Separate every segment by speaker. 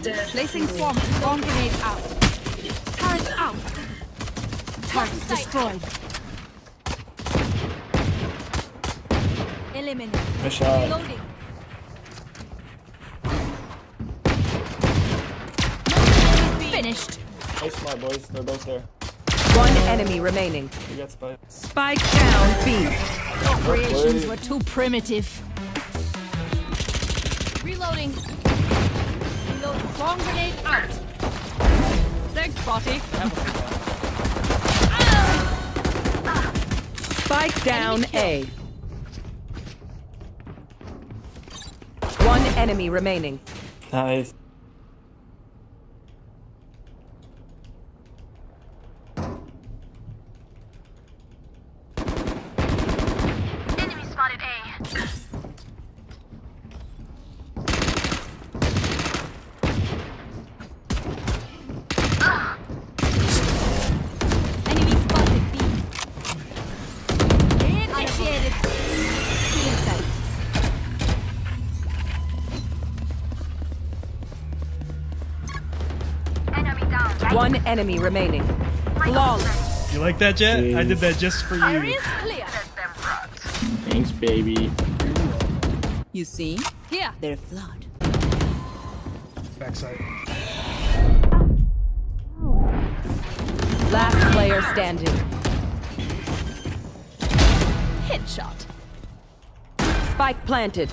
Speaker 1: Placing swarm grenade out. Turret out. Target destroyed. Eliminate. Reloading. Finished.
Speaker 2: Nice, my boys. They're both there.
Speaker 3: One enemy remaining.
Speaker 2: We got Spike.
Speaker 3: Spike down B.
Speaker 1: Operations were too primitive. Reloading. Reloading. Swarm grenade out. Thanks, Spotty.
Speaker 3: Spike down A. One enemy remaining.
Speaker 2: Nice.
Speaker 4: Enemy spotted A.
Speaker 1: Enemy spotted B. Initiated. Stealing sight.
Speaker 4: Enemy down.
Speaker 3: One enemy remaining. Flawless.
Speaker 5: You like that, Jet? I did that just for you.
Speaker 1: Area's clear.
Speaker 6: Thanks, baby.
Speaker 1: You see? Here. They're flawed.
Speaker 5: Backside.
Speaker 3: Last player standing.
Speaker 1: Headshot.
Speaker 3: Spike planted.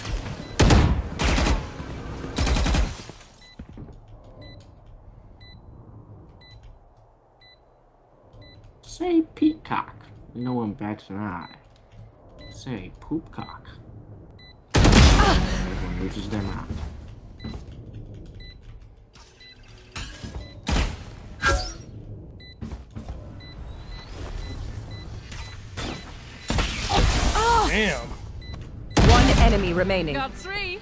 Speaker 6: Say peacock. No one bats an eye. Say poopcock. Everyone loses their mind.
Speaker 5: Damn.
Speaker 3: One enemy remaining.
Speaker 1: Got three.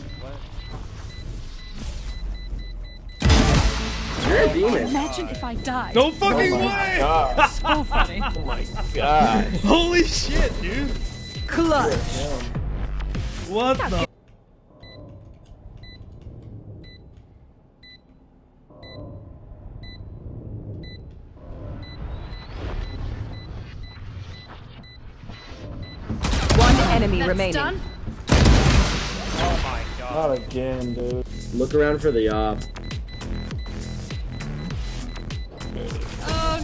Speaker 6: You're a demon.
Speaker 1: Imagine if I died.
Speaker 5: No fucking way!
Speaker 2: God.
Speaker 1: So funny.
Speaker 2: Oh my god.
Speaker 5: Holy shit, dude.
Speaker 3: Clutch.
Speaker 5: What the?
Speaker 3: One enemy
Speaker 1: That's
Speaker 3: remaining.
Speaker 1: done.
Speaker 5: Oh my god.
Speaker 2: Not again, dude.
Speaker 6: Look around for the op.